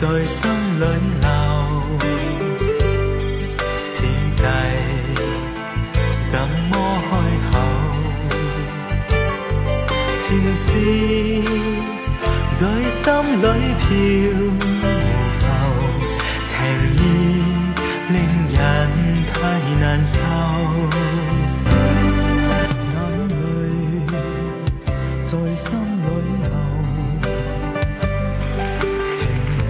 在心里流，此际怎么开口？前事在心里飘浮，情意令人太难受。眼泪在心里流，情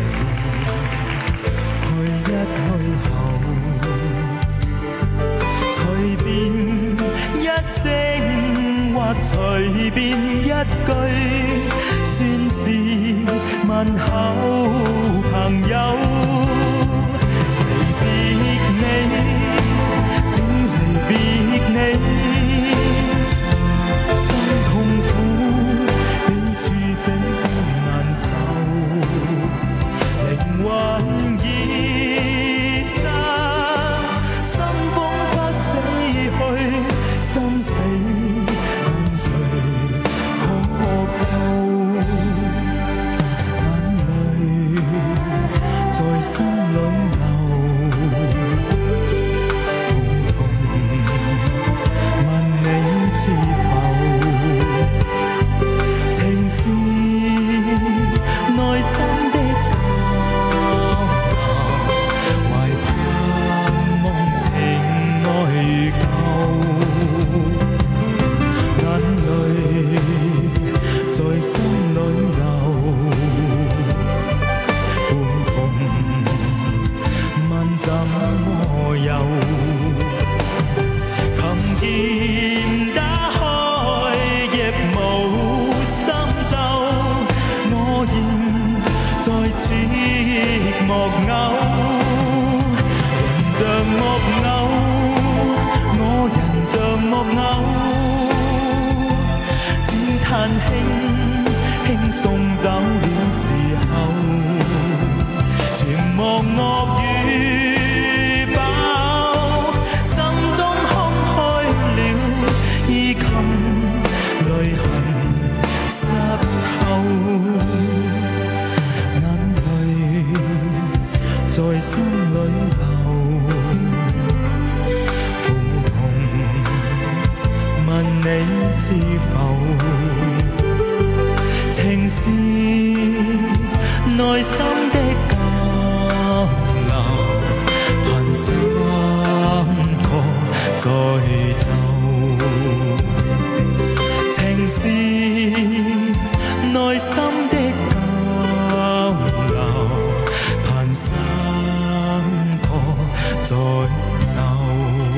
去一去後，隨便一聲或隨便一句，算是問候朋友。離別你，只離別你，心痛苦，比處死更難受。靈魂已散，心風不死去，心死問誰可救？眼淚在心裏流，苦痛問你知否？情是內心的在心裏流，苦痛問怎麼有？琴鍵打開亦無心奏，我現在似木偶，人像木偶，我人像木偶，只嘆輕送走了時候，全無惡與飽，心中空虛了，衣襟淚痕濕透，眼淚在心裏流，苦痛問你知否？情是內心的交流，憑心歌在奏。情是內心的交流，憑心歌在奏。